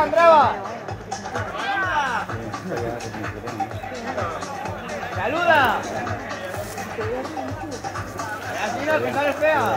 Andraba! ¡Saluda! Así no, que sale fea.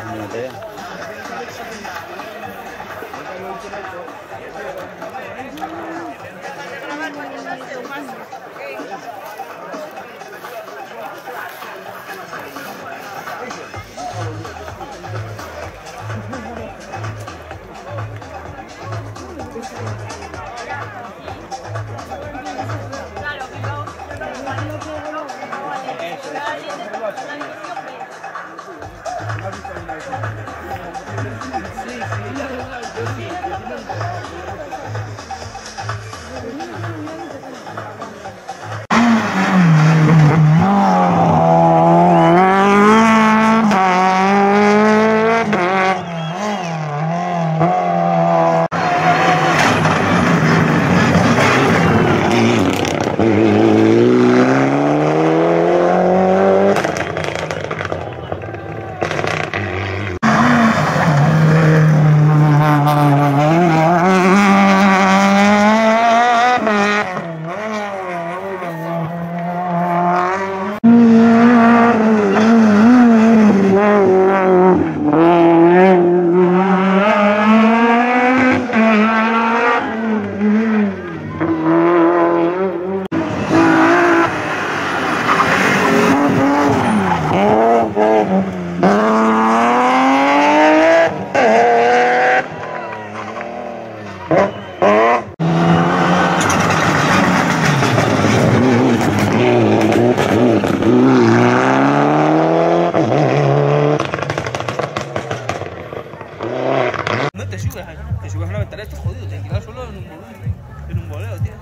No te subes ahí, te subes a la ventana, estás jodido, te tiras solo en un boleo, tío.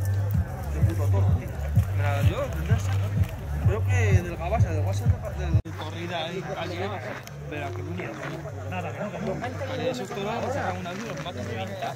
Qué puto toro, tío. Mira, yo, no sé, creo que del Gabasa, del corrida ahí, allí, pero que no nada, no. Esos toros los sacan una vez y los matan de vista.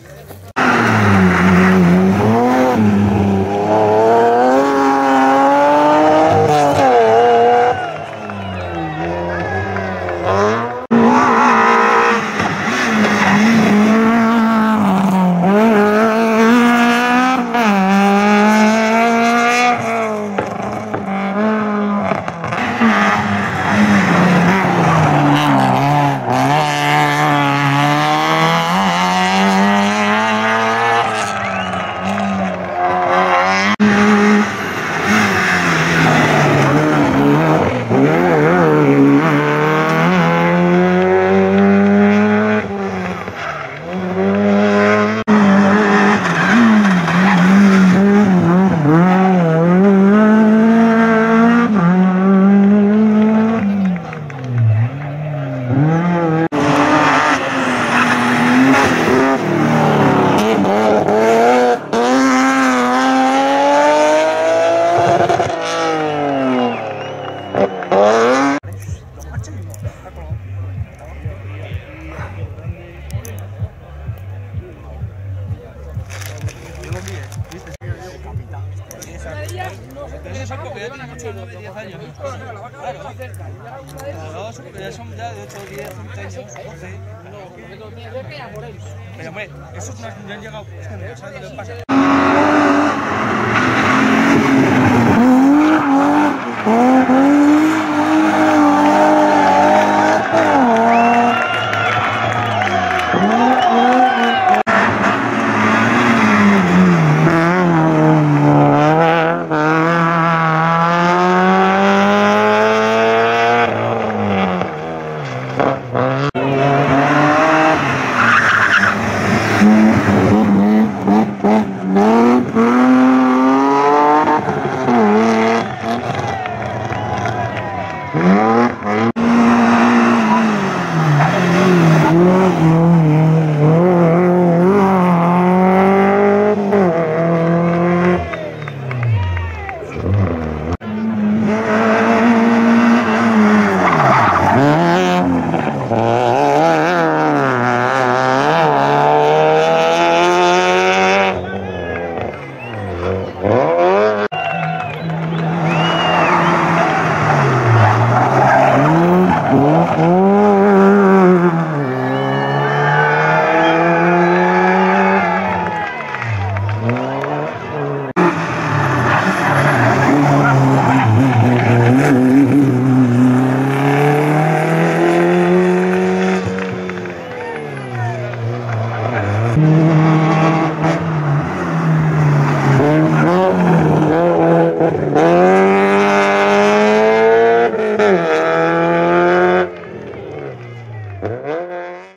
Pero eso porque ya tienen 8, 9, 10 años. Claro. No, ya son ya de 8, 10, 11 años, 12. Pero hombre, esos no han llegado. Es que no sabes lo que pasa.